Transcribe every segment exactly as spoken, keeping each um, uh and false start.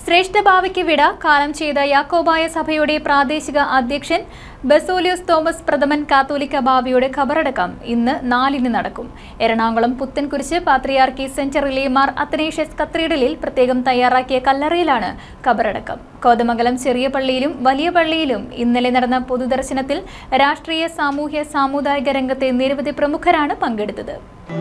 ശ്രേഷ്ഠ ഭാവിക്ക് വിട കാലം ചെയ്ത യാക്കോബായ സഭയുടെ പ്രാദേശിക അധ്യക്ഷൻ ബസോലിയോസ് തോമസ് പ്രഥമൻ കാത്തോലിക്ക ബാവയുടെ ഖബറടക്കം ഇന്ന് നാലിന് നടക്കും. എറണാകുളം പുത്തൻകുരിശ് പാത്രിയാർക്കി സെന്ററിലെ മാർ അത്തനേഷ്യസ് കത്തീഡ്രലിൽ പ്രത്യേകം തയ്യാറാക്കിയ കല്ലറയിലാണ് ഖബറടക്കം. കോതമംഗലം ചെറിയ പള്ളിയിലും വലിയ പള്ളിയിലും ഇന്നലെ നടന്ന പൊതുദർശനത്തിൽ രാഷ്ട്രീയ, സാമൂഹ്യ, സാമുദായിക രംഗത്തെ നിരവധി പ്രമുഖരാണ് പങ്കെടുത്തത്.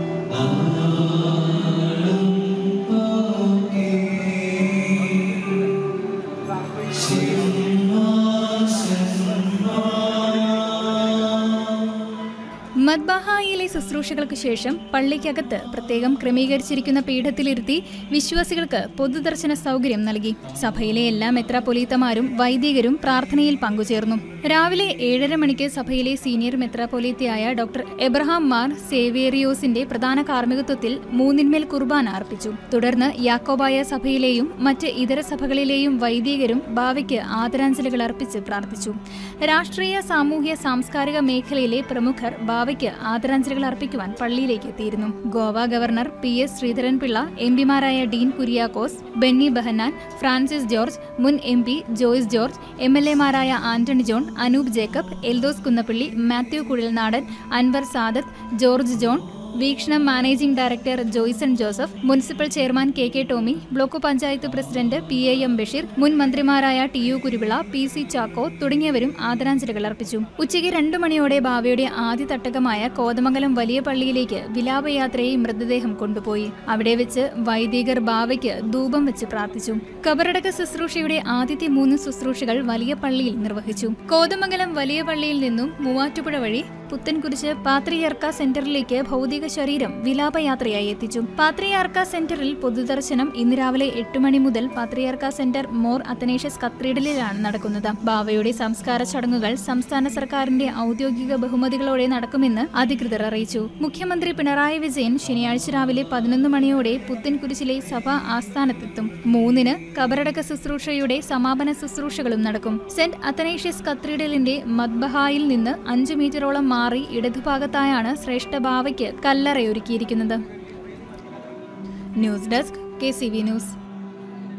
മദ്ബഹായിലെ ശുശ്രൂഷകൾക്ക് ശേഷം പള്ളിക്കകത്ത് പ്രത്യേകം ക്രമീകരിച്ചിരിക്കുന്ന പീഠത്തിലിരുത്തി വിശ്വാസികൾക്ക് പൊതുദർശന സൗകര്യം നൽകി. സഭയിലെ എല്ലാ മെത്രാപ്പൊലീത്തമാരും വൈദികരും പ്രാർത്ഥനയിൽ പങ്കുചേർന്നു. രാവിലെ ഏഴര മണിക്ക് സഭയിലെ സീനിയർ മെത്രാപ്പൊലീത്തയായ ഡോക്ടർ എബ്രഹാം മാർ സേവേറിയോസിന്റെ പ്രധാന കാർമ്മികത്വത്തിൽ മൂന്നിന്മേൽ കുർബാന അർപ്പിച്ചു. തുടർന്ന് യാക്കോബായ സഭയിലെയും മറ്റ് ഇതര സഭകളിലെയും വൈദികരും ബാവയ്ക്ക് ആദരാഞ്ജലികൾ അർപ്പിച്ച് പ്രാർത്ഥിച്ചു. രാഷ്ട്രീയ, സാമൂഹ്യ, സാംസ്കാരിക മേഖലയിലെ പ്രമുഖർ ബാവയ്ക്ക് ആദരാഞ്ജലികൾ അർപ്പിക്കുവാൻ പള്ളിയിലേക്ക് എത്തിയിരുന്നു. Goa governor P S Sreedharan Pillai, M പിമാരായ ഡീൻ കുര്യാക്കോസ്, ബെന്നി ബെഹന്നാൻ, ഫ്രാൻസിസ് ജോർജ്, മുൻ M P Joice George, M L എമാരായ Antony John, Anoop Jacob, Eldhose Kunnappilly, Mathew Kuzhalnadan, Anwar Sadath, George John, Veekshanam managing director Joison Joseph, municipal chairman K K Tomy, block panchayat president P A M Basheer, മുൻ മന്ത്രിമാരായ T U Kuruvila, P C Chacko തുടങ്ങിയവരും ആദരാഞ്ജലികൾ അർപ്പിച്ചു. ഉച്ചയ്ക്ക് രണ്ടു മണിയോടെ ബാവയുടെ ആദ്യ തട്ടകമായ കോതമംഗലം വലിയ പള്ളിയിലേക്ക് വിലാപയാത്രയെ മൃതദേഹം കൊണ്ടുപോയി. അവിടെ വെച്ച് വൈദികർ ബാവയ്ക്ക് ധൂപം വെച്ച് പ്രാർത്ഥിച്ചു. ഖബറടക്ക ശുശ്രൂഷയുടെ ആദ്യത്തെ മൂന്ന് ശുശ്രൂഷകൾ വലിയ പള്ളിയിൽ നിർവഹിച്ചു. കോതമംഗലം വലിയ പള്ളിയിൽ നിന്നും മൂവാറ്റുപുഴ വഴി പുത്തൻകുരിശ് പാത്രിയാർക്ക സെന്ററിലേക്ക് ഭൗതിക ശരീരം വിലാപയാത്രയായി എത്തിച്ചു. പാത്രിയാർക്ക സെന്ററിൽ പൊതുദർശനം ഇന്ന് രാവിലെ എട്ട് മണി മുതൽ പാത്രിയാർക്ക സെന്റർ മോർ അത്തനേഷ്യസ് കത്തീഡ്രലിലാണ് നടക്കുന്നത്. ബാവയുടെ സംസ്കാര ചടങ്ങുകൾ സംസ്ഥാന സർക്കാരിന്റെ ഔദ്യോഗിക ബഹുമതികളോടെ നടക്കുമെന്ന് അധികൃതർ അറിയിച്ചു. മുഖ്യമന്ത്രി പിണറായി വിജയൻ ശനിയാഴ്ച രാവിലെ പതിനൊന്ന് മണിയോടെ പുത്തൻകുരിശിലെ സഭാ ആസ്ഥാനത്തെത്തും. മൂന്നിന് ഖബറടക്ക ശുശ്രൂഷയുടെ സമാപന ശുശ്രൂഷകളും നടക്കും. സെന്റ് അത്തനേഷ്യസ് കത്തീഡ്രലിന്റെ മദ്ബഹായിൽ നിന്ന് അഞ്ചു മീറ്ററോളം മാറി ഇടതുഭാഗത്തായാണ് ശ്രേഷ്ഠ ബാവയ്ക്ക് കല്ലറയൊരുക്കിയിരിക്കുന്നത്. News desk, K C V news.